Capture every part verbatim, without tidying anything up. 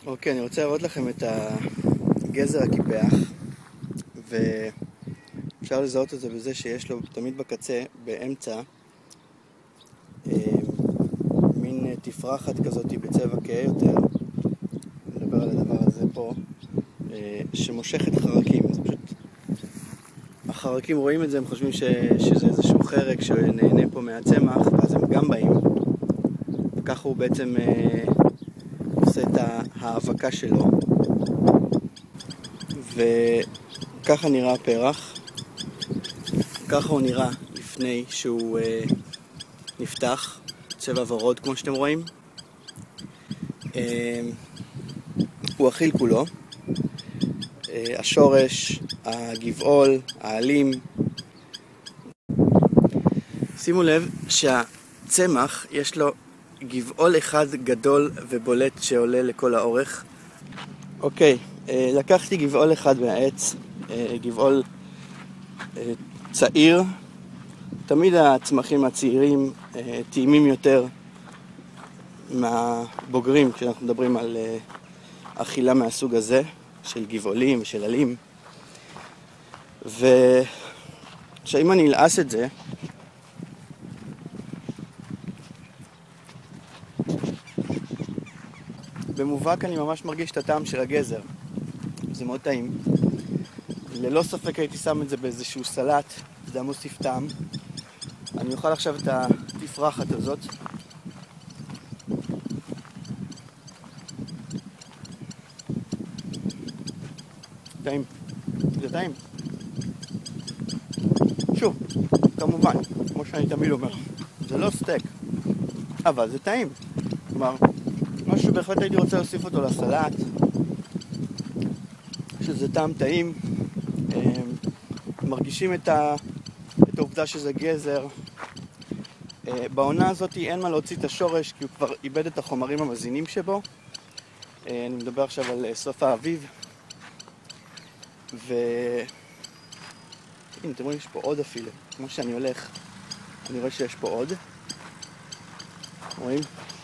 אוקיי, אני רוצה להראות לכם את הגזר הקיפח, ואפשר לזהות את זה בזה שיש לו תמיד בקצה, באמצע, מין תפרחת כזאת בצבע כהה יותר. נדבר על הדבר הזה פה, שמושכת חרקים. זה פשוט... החרקים רואים את זה, הם חושבים ש... שזה איזשהו חרק שנהנה פה מהצמח, ואז הם גם באים, וככה הוא בעצם עושה את ההאבקה שלו. וככה נראה הפרח, ככה הוא נראה לפני שהוא אה, נפתח, צבע ורוד כמו שאתם רואים. אה, הוא אכיל כולו, אה, השורש, הגבעול, העלים. שימו לב שהצמח יש לו גבעול אחד גדול ובולט שעולה לכל האורך. אוקיי, אה, לקחתי גבעול אחד מהעץ, אה, גבעול אה, צעיר. תמיד הצמחים הצעירים אה, טעימים יותר מהבוגרים כשאנחנו מדברים על אה, אכילה מהסוג הזה של גבעולים ושל עלים. ושאם אני אלעס את זה, במובהק אני ממש מרגיש את הטעם של הגזר. זה מאוד טעים. ללא ספק הייתי שם את זה באיזשהו סלט, זה מוסיף טעם. אני אוכל עכשיו את התפרחת הזאת. טעים. זה טעים. שוב, כמובן, כמו שאני תמיד אומר, זה לא סטייק, אבל זה טעים. כלומר, משהו בהחלט הייתי רוצה להוסיף אותו לסלט, שזה טעם טעים. מרגישים את, ה... את העובדה שזה גזר. בעונה הזאת אין מה להוציא את השורש, כי הוא כבר איבד את החומרים המזינים שבו. אני מדבר עכשיו על סוף האביב. ו... הנה, אתם רואים, יש פה עוד אפילו. כמו שאני הולך, אני רואה שיש פה עוד. רואים?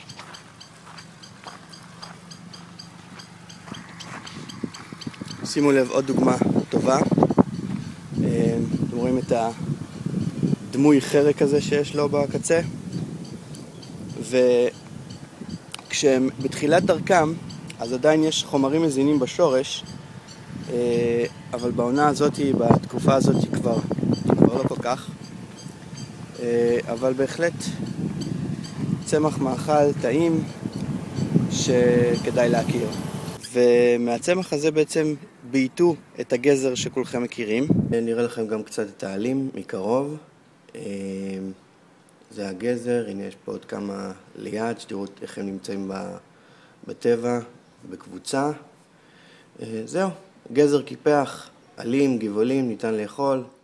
שימו לב, עוד דוגמה טובה. אתם רואים את הדמוי חרק הזה שיש לו בקצה, וכשהם בתחילת דרכם אז עדיין יש חומרים מזינים בשורש, אבל בעונה הזאת, בתקופה הזאת כבר, כבר לא כל כך, אבל בהחלט צמח מאכל טעים שכדאי להכיר. ומהצמח הזה בעצם בעיטו את הגזר שכולכם מכירים. נראה לכם גם קצת את העלים מקרוב. זה הגזר, הנה יש פה עוד כמה ליד, שתראו איך הם נמצאים בטבע, בקבוצה. זהו, גזר קיפח, עלים, גבעולים, ניתן לאכול.